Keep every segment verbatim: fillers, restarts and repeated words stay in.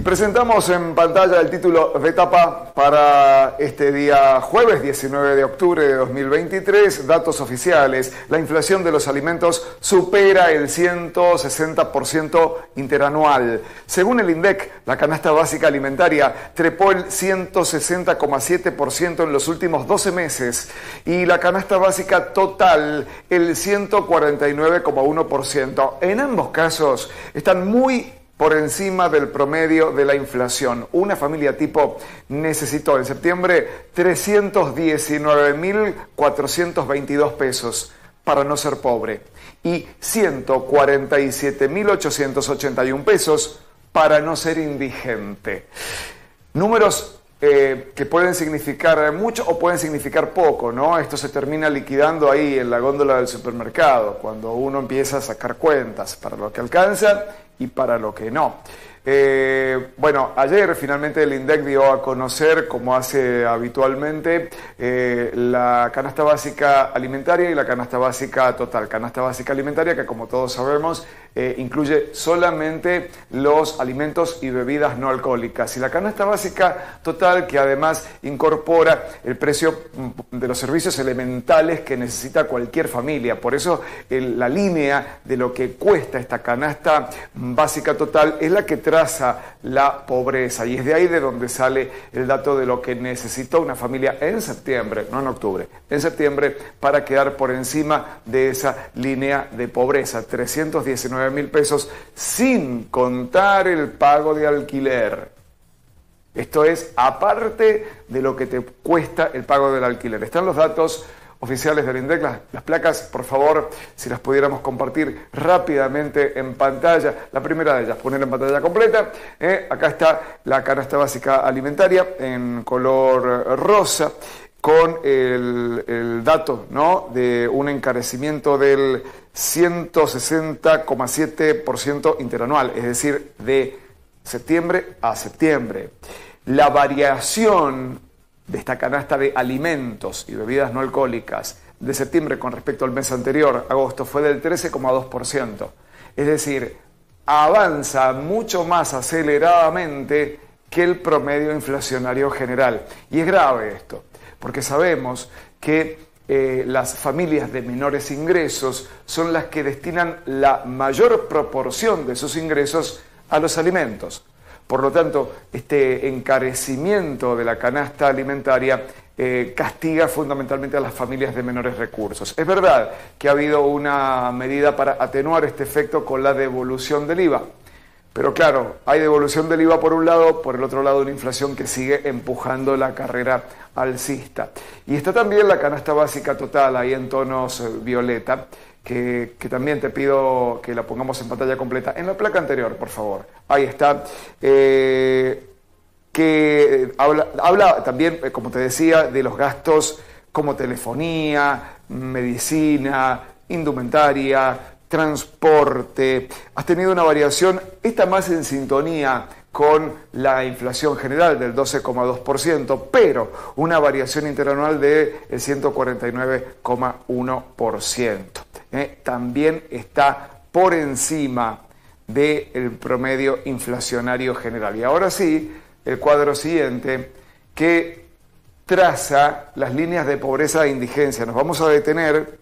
presentamos en pantalla el título de tapa para este día jueves diecinueve de octubre de dos mil veintitrés. Datos oficiales. La inflación de los alimentos supera el ciento sesenta por ciento interanual. Según el INDEC, la canasta básica alimentaria trepó el ciento sesenta coma siete por ciento en los últimos doce meses y la canasta básica total el ciento cuarenta y nueve coma uno por ciento. En ambos casos están muy por encima del promedio de la inflación. Una familia tipo necesitó en septiembre trescientos diecinueve mil cuatrocientos veintidós pesos para no ser pobre y ciento cuarenta y siete mil ochocientos ochenta y uno pesos para no ser indigente. Números eh, que pueden significar mucho o pueden significar poco, ¿no? Esto se termina liquidando ahí en la góndola del supermercado, cuando uno empieza a sacar cuentas para lo que alcanza y para lo que no. Eh, bueno, ayer finalmente el INDEC dio a conocer, como hace habitualmente, eh, la canasta básica alimentaria y la canasta básica total. Canasta básica alimentaria que, como todos sabemos, eh, incluye solamente los alimentos y bebidas no alcohólicas. Y la canasta básica total, que además incorpora el precio de los servicios elementales que necesita cualquier familia. Por eso el, la línea de lo que cuesta esta canasta básica total es la que trae la pobreza, y es de ahí de donde sale el dato de lo que necesitó una familia en septiembre, no en octubre, en septiembre, para quedar por encima de esa línea de pobreza, trescientos diecinueve mil pesos, sin contar el pago de alquiler. Esto es aparte de lo que te cuesta el pago del alquiler. Están los datos oficiales del INDEC, las, las placas, por favor, si las pudiéramos compartir rápidamente en pantalla. La primera de ellas, poner en pantalla completa. Eh, acá está la canasta básica alimentaria en color rosa, con el, el dato, ¿no?, de un encarecimiento del ciento sesenta coma siete por ciento interanual, es decir, de septiembre a septiembre. La variación de esta canasta de alimentos y bebidas no alcohólicas de septiembre con respecto al mes anterior, agosto, fue del trece coma dos por ciento. Es decir, avanza mucho más aceleradamente que el promedio inflacionario general. Y es grave esto, porque sabemos que eh, las familias de menores ingresos son las que destinan la mayor proporción de sus ingresos a los alimentos. Por lo tanto, este encarecimiento de la canasta alimentaria eh, castiga fundamentalmente a las familias de menores recursos. Es verdad que ha habido una medida para atenuar este efecto con la devolución del I V A, pero claro, hay devolución del I V A por un lado, por el otro lado una inflación que sigue empujando la carrera alcista. Y está también la canasta básica total, ahí en tonos eh, violeta, Que, que también te pido que la pongamos en pantalla completa. En la placa anterior, por favor. Ahí está. Eh, que habla, habla también, como te decía, de los gastos como telefonía, medicina, indumentaria, transporte. Has tenido una variación, esta más en sintonía con la inflación general del doce coma dos por ciento, pero una variación interanual del ciento cuarenta y nueve coma uno por ciento. Eh, también está por encima del promedio inflacionario general. Y ahora sí, el cuadro siguiente, que traza las líneas de pobreza e indigencia. Nos vamos a detener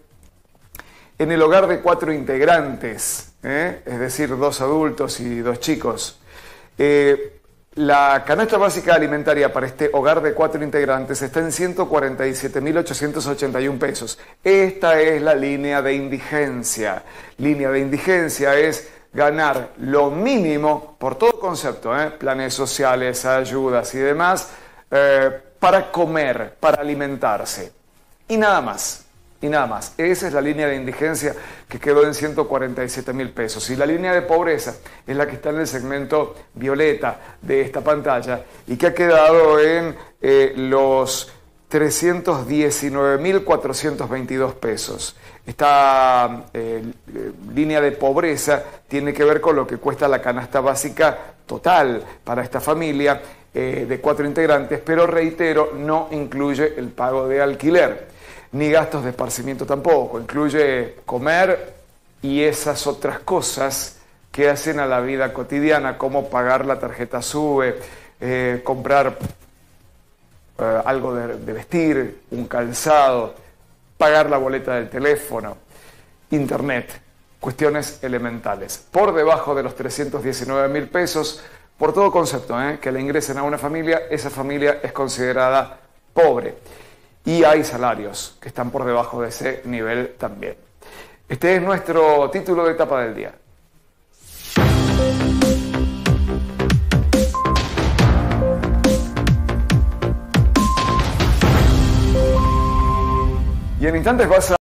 en el hogar de cuatro integrantes, eh, es decir, dos adultos y dos chicos. Eh, la canasta básica alimentaria para este hogar de cuatro integrantes está en ciento cuarenta y siete mil ochocientos ochenta y uno pesos. Esta es la línea de indigencia. Línea de indigencia es ganar lo mínimo por todo concepto, ¿eh? planes sociales, ayudas y demás, eh, para comer, para alimentarse. Y nada más. Y nada más. Esa es la línea de indigencia que quedó en ciento cuarenta y siete mil pesos. Y la línea de pobreza es la que está en el segmento violeta de esta pantalla y que ha quedado en eh, los trescientos diecinueve mil cuatrocientos veintidós pesos. Esta eh, línea de pobreza tiene que ver con lo que cuesta la canasta básica total para esta familia eh, de cuatro integrantes, pero reitero, no incluye el pago de alquiler, ni gastos de esparcimiento tampoco, incluye comer y esas otras cosas que hacen a la vida cotidiana, como pagar la tarjeta SUBE, eh, comprar eh, algo de, de vestir, un calzado, pagar la boleta del teléfono, internet, cuestiones elementales. Por debajo de los trescientos diecinueve mil pesos, por todo concepto ¿eh? que le ingresen a una familia, esa familia es considerada pobre. Y hay salarios que están por debajo de ese nivel también. Este es nuestro título de tapa del día. Y en instantes vas a